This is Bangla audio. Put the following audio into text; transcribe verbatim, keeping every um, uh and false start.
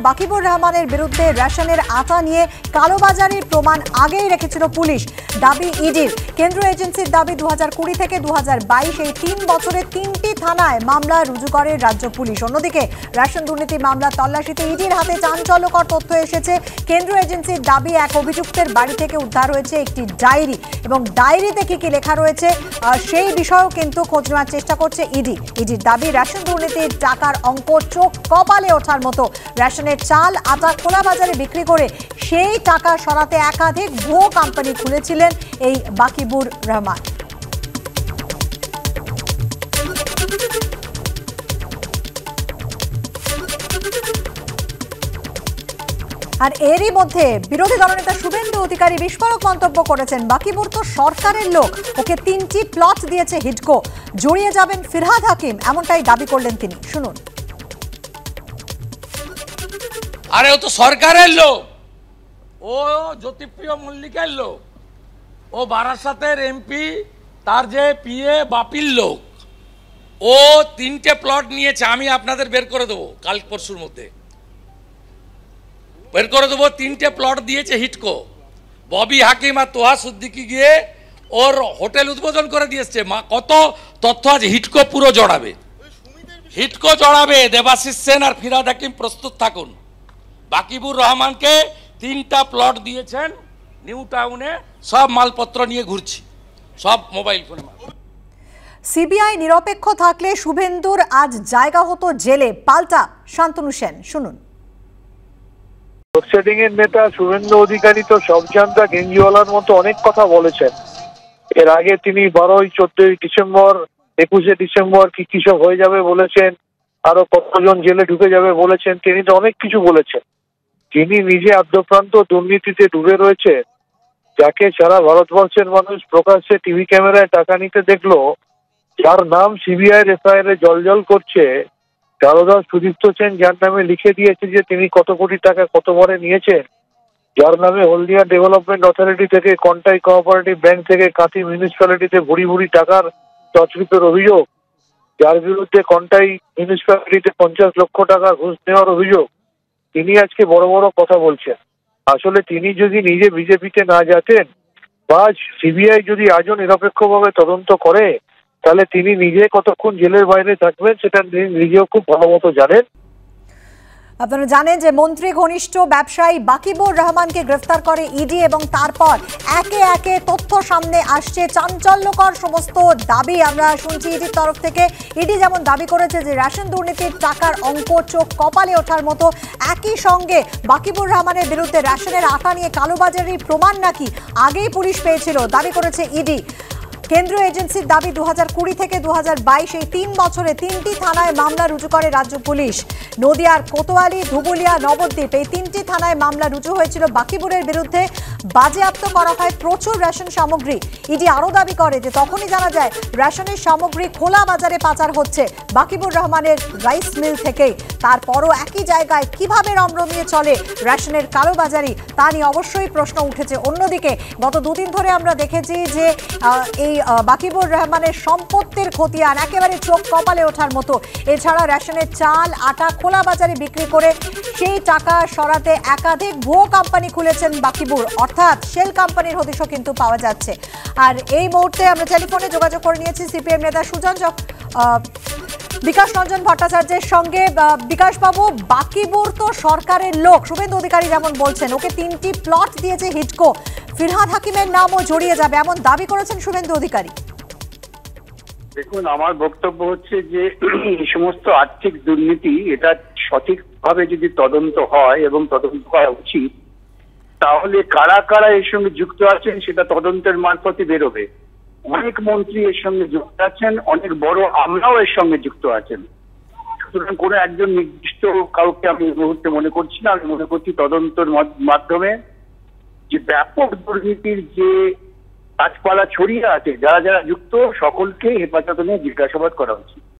বাকিবুর রহমানের বিরুদ্ধে রেশনের আটা নিয়ে কালোবাজারির প্রমাণ আগেই রেখেছিল পুলিশ। দাবি ইডির। কেন্দ্রীয় এজেন্সির দাবি দু হাজার কুড়ি থেকে দু হাজার বাইশ এই তিন বছরে তিনটি থানায় মামলা রুজু করে রাজ্য পুলিশ। অন্যদিকে রেশন দুর্নীতি মামলা তল্লাশিতে ইডির হাতে চাঞ্চল্যকর তথ্য এসেছে। কেন্দ্রীয় এজেন্সির দাবি এক অভিযুক্তের বাড়ি থেকে উদ্ধার হয়েছে একটি ডায়েরি এবং ডায়েরিতে কি কি লেখা রয়েছে সেই বিষয়েও কিন্তু খোঁজ নেওয়ার চেষ্টা করছে ইডি। ইডির দাবি রেশন দুর্নীতির টাকার অঙ্ক চোখ কপালে ওঠার মতো। রেশনের চাল আটা খোলা বাজারে বিক্রি করে সেই টাকা সরাতে একাধিক ভুয়ো কোম্পানি খুলেছিলেন এই বাকিবুর রহমান। আর এরই মধ্যে বিরোধী দলনেতা শুভেন্দু অধিকারী বিস্ফোরক মন্তব্য করেছেন, বাকিবুর তো সরকারের লোক, ওকে তিনটি প্লট দিয়েছে হিডকো, জড়িয়ে যাবেন ফিরহাদ হাকিম, এমনটাই দাবি করলেন তিনি। শুনুন। আরে ও তো সরকারের লোক, ও জ্যোতিপ্রিয় মল্লিকের লোক, ও বারাসাতের এমপি, তার যে পিএ বাপির লোক। ও তিনটে প্লট নিয়েছে, আমি আপনাদের বের করে দেবো কাল পরশুর মধ্যে বের করে দেবো। তিনটে প্লট দিয়েছে হিডকো। ববি হাকিম আর তোহা সিদ্দিকি গিয়ে ওর হোটেল উদ্বোধন করে দিয়েছে। মা কত তথ্য আছে। হিডকো পুরো জড়াবে, হিডকো জড়াবে। দেবাশিস সেন আর ফিরহাদ হাকিম প্রস্তুত থাকুন। বাকিবুর রহমানকে তিনটা প্লট দিয়েছেন নিউ টাউনে, সব মালপত্র নিয়ে ঘুরছি, সব মোবাইল ফোনে। সিবিআই নিরপেক্ষ থাকলে শুভেন্দুর আজ জায়গা হতো জেলে, পাল্টা শান্তনু সেন। শুনুন। লোডশেডিং এর নেতা শুভেন্দু অধিকারী তো সব জানতা গেঞ্জিওয়ালার মতো অনেক কথা বলেছেন। এর আগে তিনি বারোই চোদ্দই ডিসেম্বর একুশে ডিসেম্বর কি কি সব হয়ে যাবে বলেছেন, আরো কতজন জেলে ঢুকে যাবে বলেছেন। তিনি তো অনেক কিছু বলেছেন। তিনি নিজে আদ্যপ্রান্ত দুর্নীতিতে ডুবে রয়েছে, যাকে সারা ভারতবর্ষের মানুষ প্রকাশ্যে টিভি ক্যামেরায় টাকা নিতে দেখলো, যার নাম সিবিআই এফআইআর এ জলজল করছে, দারোদা সুদীপ্ত সেন, যার নামে লিখে দিয়েছে যে তিনি কত কোটি টাকা কতবারে নিয়েছেন, যার নামে হলদিয়া ডেভেলপমেন্ট অথরিটি থেকে, কন্টাই কোঅপারেটিভ ব্যাংক থেকে, কাঁথি মিউনিসিপ্যালিটিতে ভুড়ি ভুড়ি টাকার তছরূপের অভিযোগ, যার বিরুদ্ধে কন্টাই মিউনিসিপ্যালিটিতে পঞ্চাশ লক্ষ টাকা ঘুষ নেওয়ার অভিযোগ, তিনি আজকে বড় বড় কথা বলছেন। আসলে তিনি যদি নিজে বিজেপিতে না যেতেন বা সিবিআই যদি আজও নিরপেক্ষভাবে তদন্ত করে, তাহলে তিনি নিজে কতক্ষণ জেলের বাইরে থাকবেন সেটা নিজেও খুব ভালো মতো জানেন। আপনারা জানেন যে মন্ত্রী ঘনিষ্ঠ ব্যবসায়ী বাকিবুর রহমানকে গ্রেফতার করে ইডি এবং তারপর একে একে তথ্য সামনে আসছে, চাঞ্চল্যকর সমস্ত দাবি আমরা শুনছি ইডির তরফ থেকে। ইডি যেমন দাবি করেছে যে রেশন দুর্নীতির টাকার অঙ্ক চোখ কপালে ওঠার মতো, একই সঙ্গে বাকিবুর রহমানের বিরুদ্ধে রেশনের আটা নিয়ে কালোবাজারির প্রমাণ নাকি আগেই পুলিশ পেয়েছিল, দাবি করেছে ইডি। কেন্দ্রীয় এজেন্সির দাবি দু হাজার কুড়ি থেকে দু হাজার বাইশ এই তিন বছরে তিনটি থানায় মামলা রুজু করে রাজ্য পুলিশ। নদিয়ার কোতোয়ালি, ধুবুলিয়া, নবদ্বীপ এই তিনটি থানায় মামলা রুজু হয়েছিল বাকিবুরের বিরুদ্ধে। বাজেয়াপ্ত করা হয় প্রচুর রেশন সামগ্রী। ইডি আরও দাবি করে যে তখনই জানা যায় রেশনের সামগ্রী খোলা বাজারে পাচার হচ্ছে বাকিবুর রহমানের রাইস মিল থেকেই। তারপরও একই জায়গায় কিভাবে রমরমিয়ে চলে রেশনের কালোবাজারি, তা নিয়ে অবশ্যই প্রশ্ন উঠেছে। অন্যদিকে গত দুদিন ধরে আমরা দেখেছি যে এই বাকিবুর রহমানের সম্পত্তির খতিয়ান একেবারে চোখ কপালে ওঠার মতো। এছাড়া রেশনের চাল আটা খোলা বাজারে বিক্রি করে সেই টাকা সরাতে একাধিক ভুয়ো কোম্পানি খুলেছেন বাকিবুর, অর্থাৎ শেল কোম্পানির হদিশও কিন্তু পাওয়া যাচ্ছে। আর এই মুহূর্তে আমরা টেলিফোনে যোগাযোগ করে নিয়েছি সিপিএম নেতা সুজন বিকাশ রঞ্জন ভট্টাচার্যের সঙ্গে। বিকাশ বাবু, বাকিবুর তো সরকারের লোক, শুভেন্দু অধিকারী যেমন বলছেন, ওকে তিনটি প্লট দিয়েছে হিডকো, ফিরহাদ হাকিমের নামও জড়িয়ে যাবে এমন দাবি করেছেন শুভেন্দু অধিকারী। দেখুন, আমার বক্তব্য হচ্ছে যে এই সমস্ত আর্থিক দুর্নীতি এটা সঠিকভাবে যদি তদন্ত হয় এবং তদন্ত করা উচিত, তাহলে কারা কারা এর সঙ্গে যুক্ত আছেন সেটা তদন্তের মারফতে বেরোবে। অনেক মন্ত্রী এর সঙ্গে যুক্ত আছেন, অনেক বড় আমলাও এর সঙ্গে যুক্ত আছেন। সুতরাং কোনো একজন নির্দিষ্ট কাউকে আমি এই মুহূর্তে মনে করছি না। আমি মনে করছি তদন্তের মাধ্যমে যে ব্যাপক দুর্নীতির যে গাছপালা ছড়িয়ে আছে, যারা যারা যুক্ত সকলকে হেফাজতে নিয়ে জিজ্ঞাসাবাদ করা উচিত।